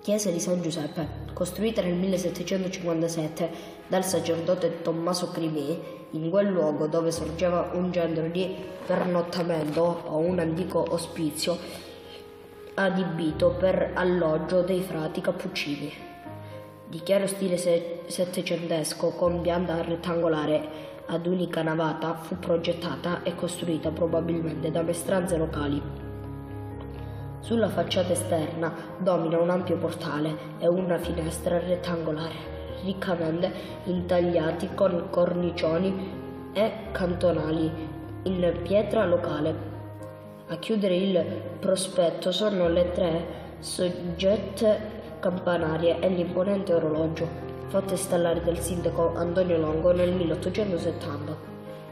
Chiesa di San Giuseppe, costruita nel 1757 dal sacerdote Tommaso Crimè, in quel luogo dove sorgeva un centro di pernottamento o un antico ospizio adibito per alloggio dei frati cappuccini. Di chiaro stile settecentesco, con pianta rettangolare ad unica navata, fu progettata e costruita probabilmente da maestranze locali. Sulla facciata esterna domina un ampio portale e una finestra rettangolare, riccamente intagliati con cornicioni e cantonali in pietra locale. A chiudere il prospetto sono le 3 soggette campanarie e l'imponente orologio, fatto installare dal sindaco Antonio Longo nel 1870.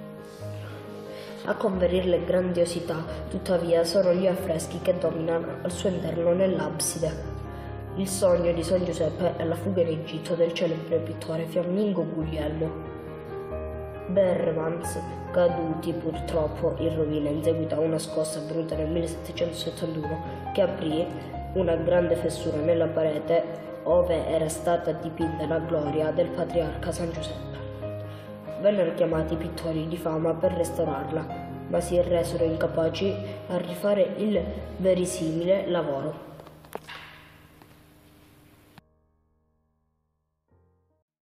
A conferirle grandiosità, tuttavia, sono gli affreschi che dominano al suo interno nell'abside. Il sogno di San Giuseppe e la fuga in Egitto del celebre pittore fiammingo Guglielmo Bermans, caduti purtroppo in rovina in seguito a una scossa avvenuta nel 1771 che aprì una grande fessura nella parete ove era stata dipinta la gloria del patriarca San Giuseppe. Vennero chiamati pittori di fama per restaurarla, ma si resero incapaci a rifare il verisimile lavoro.